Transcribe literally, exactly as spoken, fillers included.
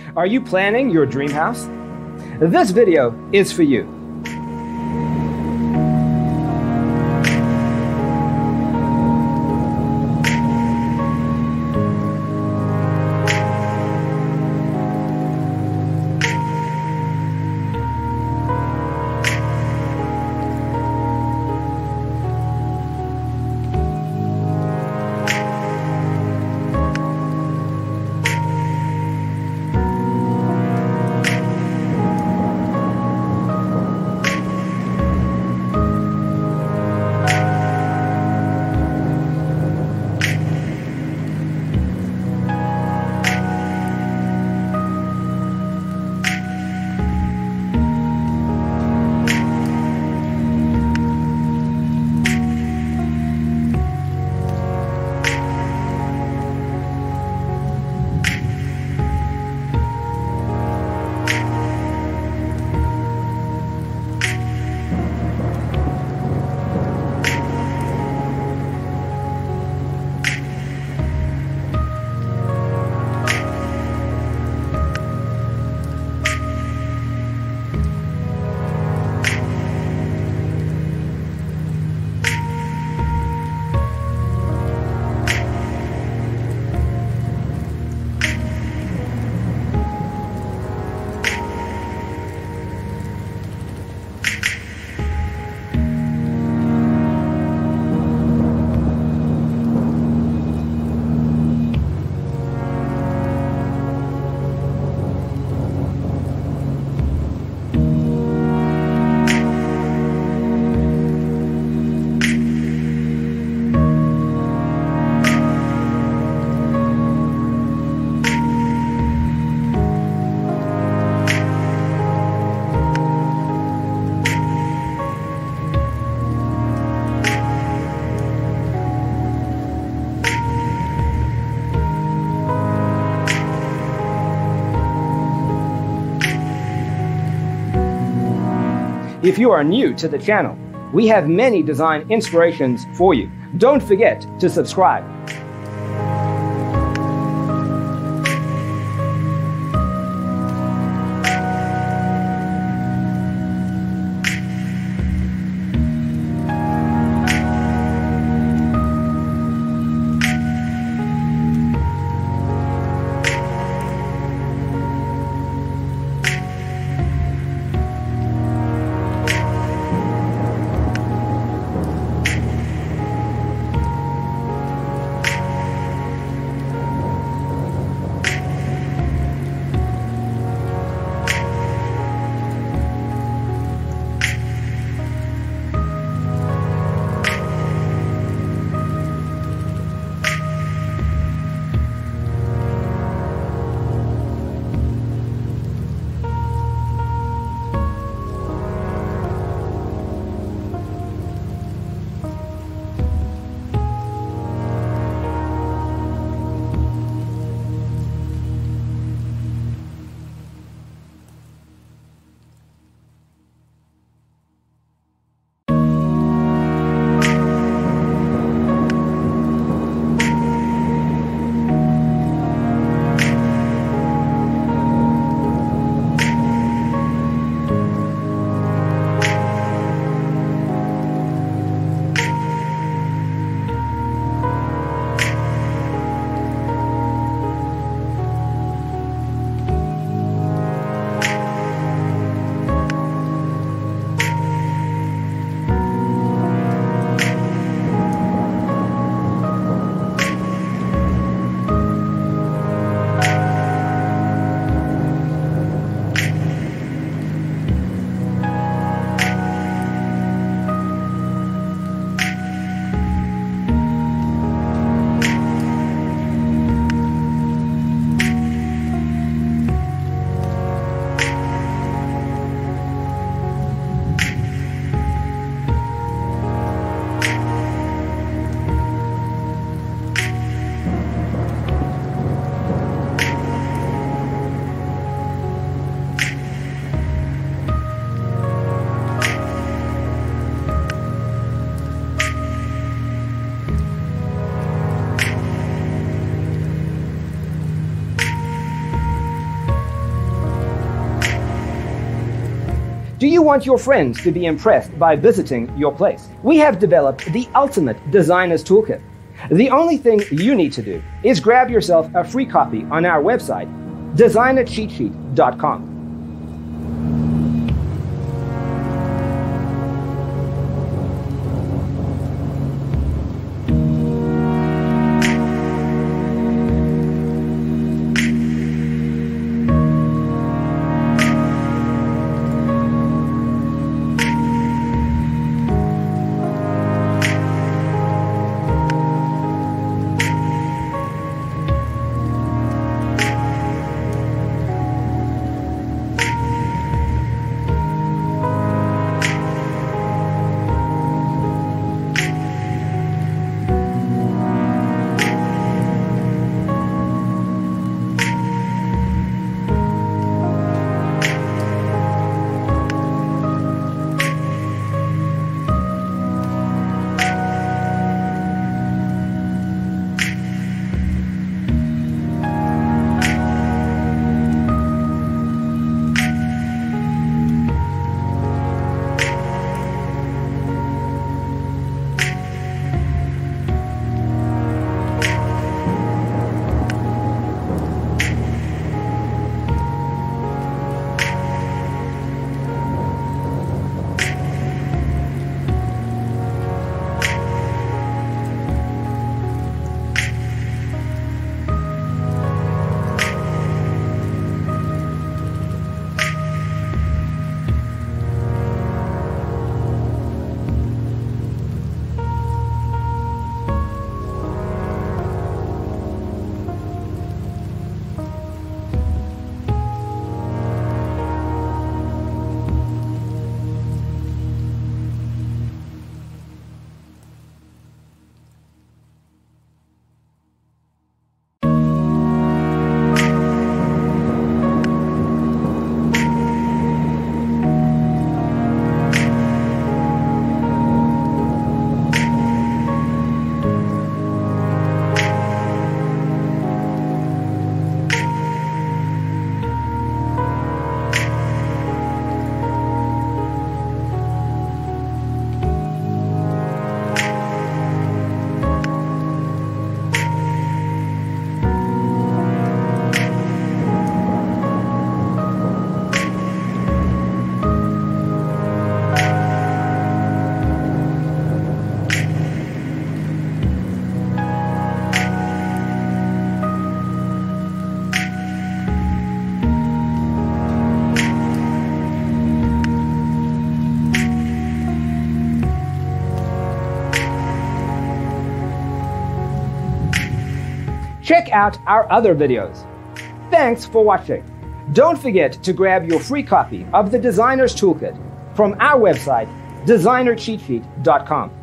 Are you planning your dream house? This video is for you. If you are new to the channel, we have many design inspirations for you. Don't forget to subscribe. Do you want your friends to be impressed by visiting your place? We have developed the ultimate designer's toolkit. The only thing you need to do is grab yourself a free copy on our website, designer cheat sheet dot com. Check out our other videos. Thanks for watching. Don't forget to grab your free copy of the Designer's Toolkit from our website, designer cheat sheet dot com.